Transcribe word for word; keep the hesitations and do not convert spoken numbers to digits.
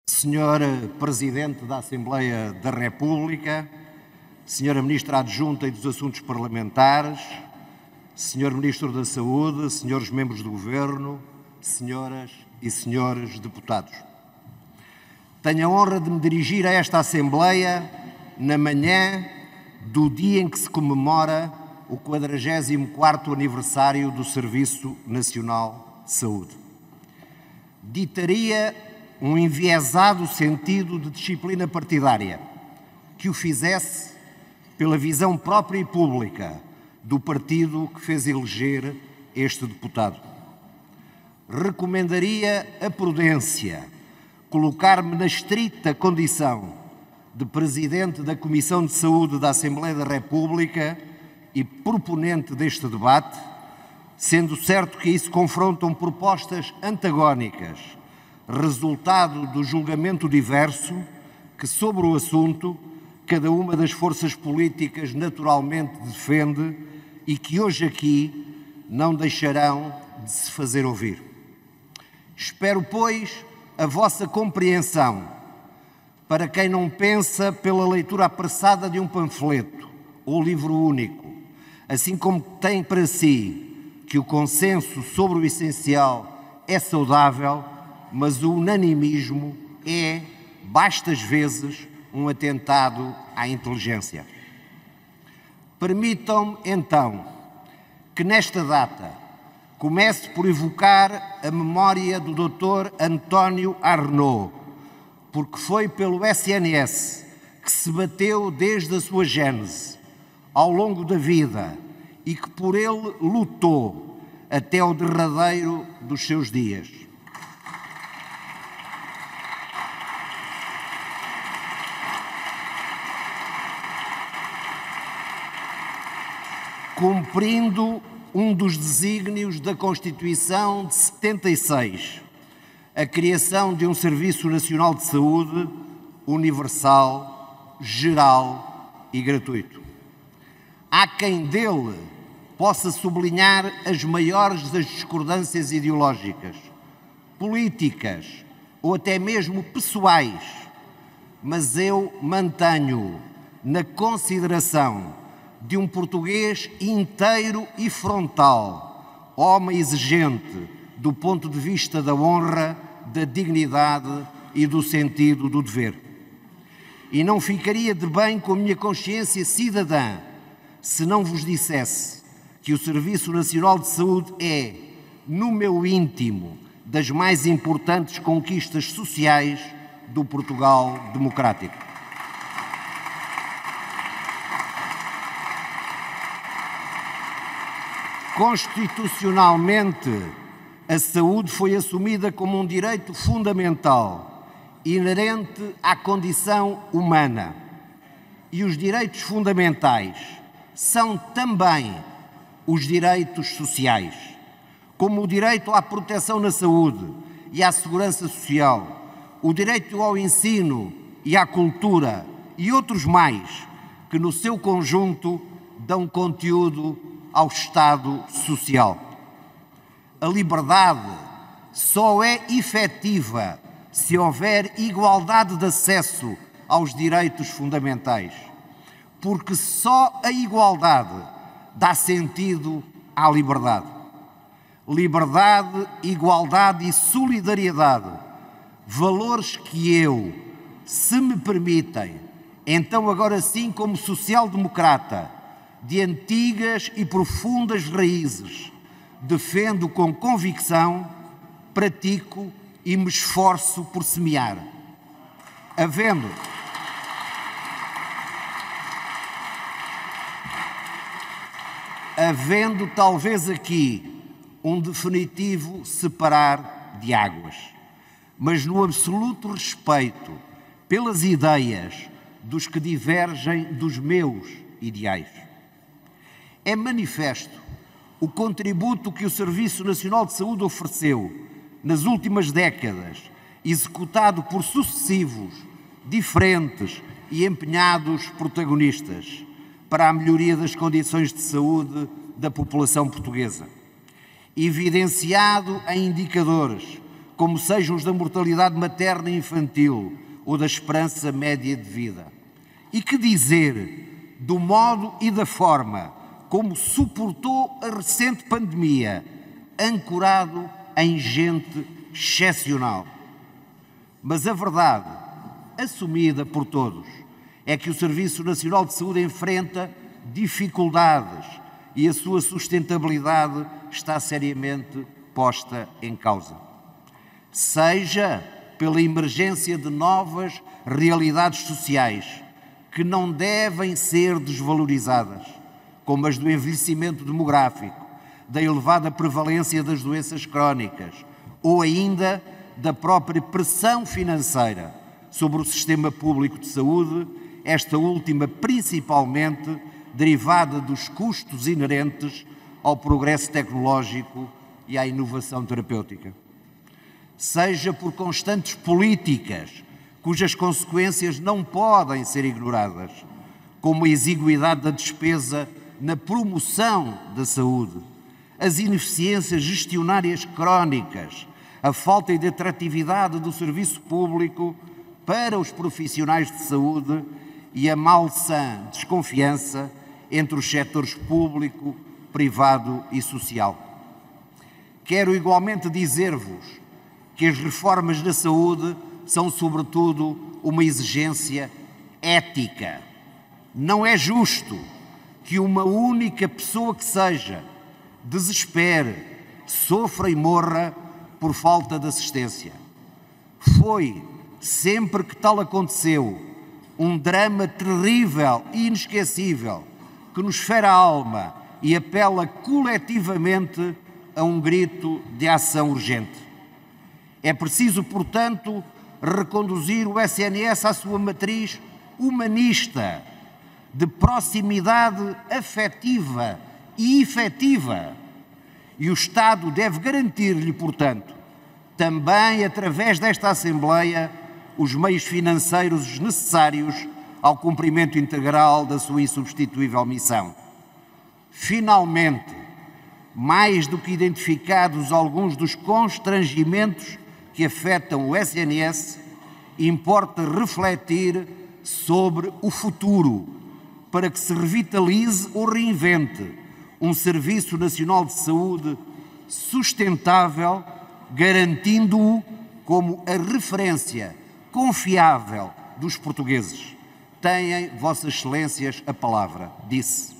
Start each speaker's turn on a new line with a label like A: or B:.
A: Senhora Presidente da Assembleia da República, Senhora Ministra Adjunta e dos Assuntos Parlamentares, Senhor Ministro da Saúde, Senhores Membros do Governo, Senhoras e Senhores Deputados. Tenho a honra de me dirigir a esta Assembleia na manhã do dia em que se comemora o quadragésimo quarto aniversário do Serviço Nacional de Saúde. Ditaria um enviesado sentido de disciplina partidária que o fizesse pela visão própria e pública do partido que fez eleger este deputado. Recomendaria a prudência, colocar-me na estrita condição de Presidente da Comissão de Saúde da Assembleia da República e proponente deste debate, sendo certo que aí se confrontam propostas antagónicas, resultado do julgamento diverso que, sobre o assunto, cada uma das forças políticas naturalmente defende e que hoje aqui não deixarão de se fazer ouvir. Espero, pois, a vossa compreensão para quem não pensa pela leitura apressada de um panfleto ou livro único, assim como tem para si que o consenso sobre o essencial é saudável, mas o unanimismo é, bastas vezes, um atentado à inteligência. Permitam-me, então, que nesta data comece por evocar a memória do doutor António Arnaud, porque foi pelo S N S que se bateu desde a sua gênese, ao longo da vida, e que por ele lutou até ao derradeiro dos seus dias. Cumprindo um dos desígnios da Constituição de setenta e seis, a criação de um Serviço Nacional de Saúde universal, geral e gratuito. Há quem dele possa sublinhar as maiores das discordâncias ideológicas, políticas ou até mesmo pessoais, mas eu mantenho na consideração de um português inteiro e frontal, homem exigente do ponto de vista da honra, da dignidade e do sentido do dever. E não ficaria de bem com a minha consciência cidadã se não vos dissesse que o Serviço Nacional de Saúde é, no meu íntimo, das mais importantes conquistas sociais do Portugal democrático. Constitucionalmente, a saúde foi assumida como um direito fundamental, inerente à condição humana. E os direitos fundamentais são também os direitos sociais, como o direito à proteção na saúde e à segurança social, o direito ao ensino e à cultura e outros mais, que no seu conjunto dão conteúdo ao Estado Social. A liberdade só é efetiva se houver igualdade de acesso aos direitos fundamentais, porque só a igualdade dá sentido à liberdade. Liberdade, igualdade e solidariedade, valores que eu, se me permitem, então agora sim como social-democrata, de antigas e profundas raízes, defendo com convicção, pratico e me esforço por semear. Havendo, havendo talvez aqui um definitivo separar de águas, mas no absoluto respeito pelas ideias dos que divergem dos meus ideais. É manifesto o contributo que o Serviço Nacional de Saúde ofereceu nas últimas décadas, executado por sucessivos, diferentes e empenhados protagonistas para a melhoria das condições de saúde da população portuguesa. Evidenciado em indicadores como sejam os da mortalidade materna e infantil ou da esperança média de vida. E que dizer do modo e da forma como suportou a recente pandemia, ancorado em gente excepcional. Mas a verdade, assumida por todos, é que o Serviço Nacional de Saúde enfrenta dificuldades e a sua sustentabilidade está seriamente posta em causa. Seja pela emergência de novas realidades sociais que não devem ser desvalorizadas, como as do envelhecimento demográfico, da elevada prevalência das doenças crónicas ou ainda da própria pressão financeira sobre o sistema público de saúde, esta última principalmente derivada dos custos inerentes ao progresso tecnológico e à inovação terapêutica. Seja por constantes políticas cujas consequências não podem ser ignoradas, como a exiguidade da despesa na promoção da saúde, as ineficiências gestionárias crónicas, a falta de atratividade do serviço público para os profissionais de saúde e a malsã desconfiança entre os setores público, privado e social. Quero igualmente dizer-vos que as reformas da saúde são, sobretudo, uma exigência ética. Não é justo que uma única pessoa que seja desespere, sofra e morra por falta de assistência. Foi, sempre que tal aconteceu, um drama terrível e inesquecível que nos fere a alma e apela coletivamente a um grito de ação urgente. É preciso, portanto, reconduzir o S N S à sua matriz humanista, de proximidade afetiva e efetiva. E o Estado deve garantir-lhe, portanto, também através desta Assembleia, os meios financeiros necessários ao cumprimento integral da sua insubstituível missão. Finalmente, mais do que identificados alguns dos constrangimentos que afetam o S N S, importa refletir sobre o futuro, para que se revitalize ou reinvente um Serviço Nacional de Saúde sustentável, garantindo-o como a referência confiável dos portugueses. Têm, Vossas Excelências, a palavra. Disse.